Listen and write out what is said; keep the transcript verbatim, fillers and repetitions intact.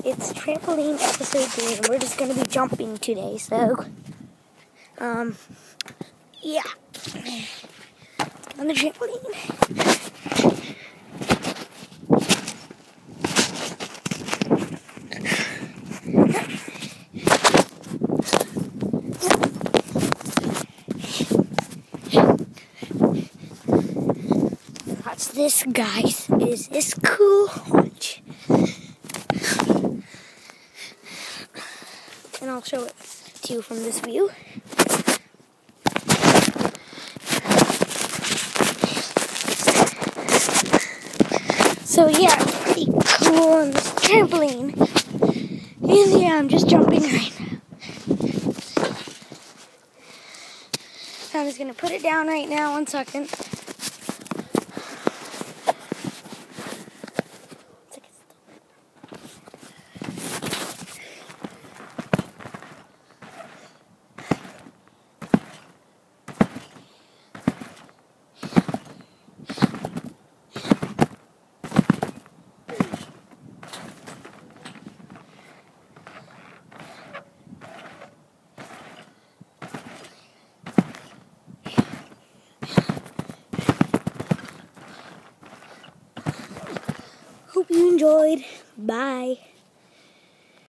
it's trampoline episode three, and we're just gonna be jumping today. So, um, yeah, on the trampoline. Watch this, guys. Is this cool? Watch. And I'll show it to you from this view. So yeah, it's pretty cool on this trampoline. And yeah, I'm just jumping right now. So I'm just gonna put it down right now, one second. Hope you enjoyed. Bye.